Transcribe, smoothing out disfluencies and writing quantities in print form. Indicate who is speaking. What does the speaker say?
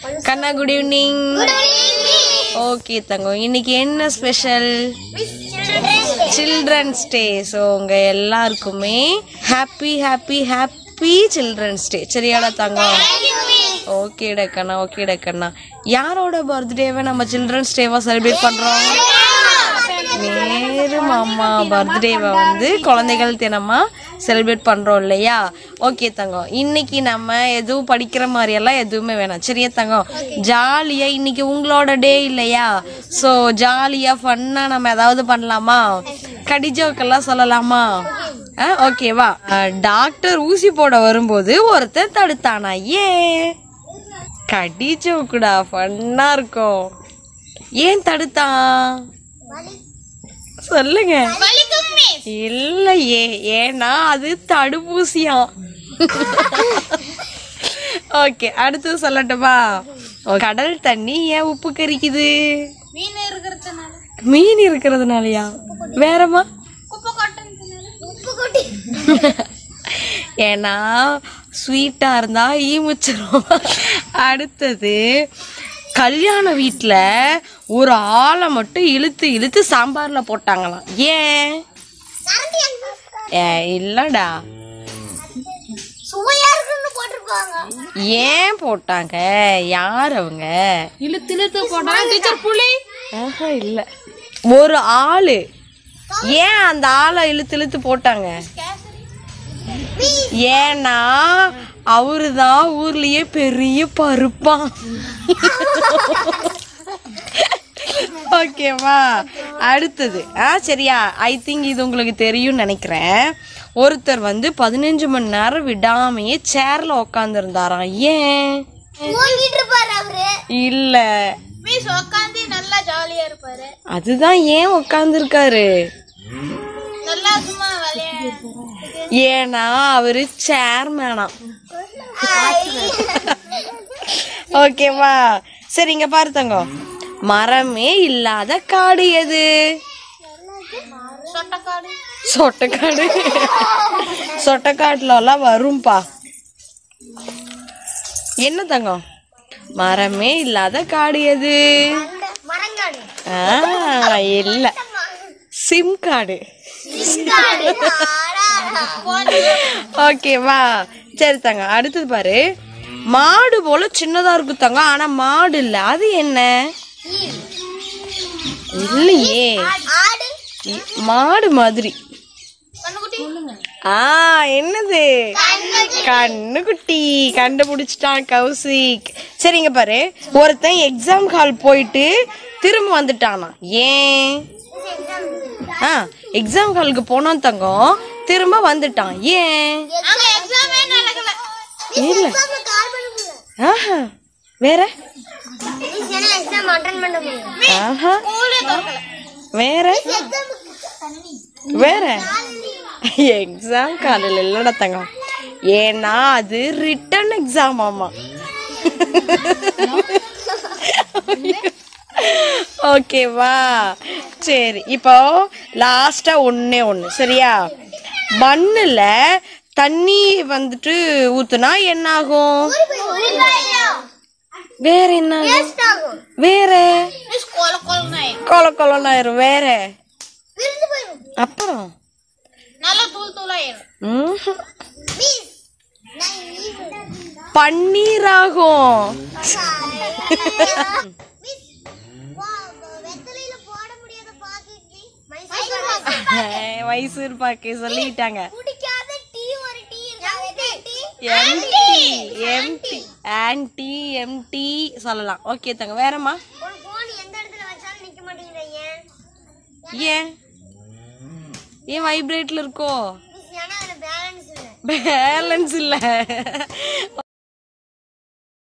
Speaker 1: கண்ணா good evening. Okay தங்கம், இன்னைக்கு என்ன ஸ்பெஷல்? Children's day. ஸோ உங்க எல்லாருக்குமே happy happy happy children's day. சரியாடா தங்கம்? ஓகேடா கண்ணா, ஓகேடா கண்ணா. யாரோட பர்த்டேவை நம்ம சில்ட்ரன்ஸ் டேவா செலிப்ரேட் பண்றோம்? நேரு மாமா பர்த்டேவை வந்து குழந்தைகள் தினமா செலிப்ரேட் பண்றோம் இல்லையா? ஓகே தங்கம், இன்னைக்கு நம்ம எதுவும் படிக்கிற மாதிரி எல்லாம் எதுவுமே வேணாம். சரியா தங்கம்? ஜாலியா, இன்னைக்கு உங்களோட டே இல்லையா? ஸோ ஜாலியா ஃபன்னா நம்ம ஏதாவது பண்ணலாமா? கடிஜோக்கெல்லாம் சொல்லலாமா? ஓகேவா? டாக்டர் ஊசி போட வரும்போது ஒருத்தன் தடுத்தானா? ஏன்? கடிஜோக்குடா, ஃபன்னா இருக்கும். ஏன் தடுத்தான் சொல்லுங்க. இல்லையே, ஏன்னா அது தடுப்பூசியா. ஓகே, அடுத்து சொல்லட்டுமா? கடல் தண்ணி ஏன் உப்பு கரிக்குது? மீன் இருக்கிறதுனாலயா? வேறமா? ஏன்னா ஸ்வீட்டா இருந்தா ஈமுச்சிரும். அடுத்தது, கல்யாண வீட்டுல ஒரு ஆளை மட்டும் இழுத்து இழுத்து சாம்பார்ல போட்டாங்களாம். ஏன்? இல்லடா, ஏன் போட்டாங்க? யார் அவங்க? இழுத்து இழுத்து போட்டாங்க. இல்ல, ஒரு ஆளு. ஏன் அந்த ஆளை இழுத்து இழுத்து போட்டாங்க? ஏன்னா அவருதான் ஊர்லயே பெரிய பருப்பான். ஓகேவா? அடுத்தது, சரியா? ஐ திங்க் இது உங்களுக்கு தெரியும் நினைக்கிறேன். ஒருத்தர் வந்து 15 மணி நேரம் விடாமையே சேர்ல உட்கார்ந்து இருந்தாராம். ஏன்? இல்ல, அதுதான் ஏன் உட்கார்ந்து இருக்காரு? ஏன்னா அவரு சேர்மேனா. ஓகேவா? சரி, இங்க பாரு தங்கம், மரமே இல்லாத காடு எது? சொட்டக்காடு. சொட்டக்காட்டுல எல்லாம் வரும்பா. என்ன தங்கம்? மரமே இல்லாத காடு எது? இல்ல, சிம் காடு. ஓகேவா? சரி தங்க, அடுத்தது பாரு. மாடு போல சின்னதா இருக்கு தங்க, ஆனா மாடு இல்ல. அது என்ன? இல்லையே, மாடு மாதிரி. என்னது? கண்ணுக்குட்டி. கண்டுபிடிச்சிட்டான் கௌசிக். சரிங்க பாரு, ஒருத்தன் எக்ஸாம் ஹால் போயிட்டு திரும்ப வந்துட்டானா? ஏன்? எக்ஸாம் ஹாலுக்கு போனான் தங்கம், திரும்ப வந்துட்டான். ஏன்? இல்ல, வேற? வேற? வேற? எக்ஸாம் காலையில் இல்லடா தங்கம், ஏன்னா அது ரிட்டன் எக்ஸாம். ஆமா. ஓகேவா? சரி, இப்போ லாஸ்டா ஒண்ணே ஒண்ணு. சரியா? மண்ணுல தண்ணி வந்துட்டு ஊத்துனா என்ன ஆகும்? வேற என்ன? வேற கொல கொலன்னு ஆயிரும். வேற? அப்புறம் பன்னீர் ஆகும். மைசூர் பாக்கு சொல்லிட்டாங்க. எம்டி சொல்லலாம். ஓகே தங்க, வேறம்மா? ஏன்? ஏன் வைப்ரேட்ல இருக்கோ? பேலன்ஸ் இல்ல.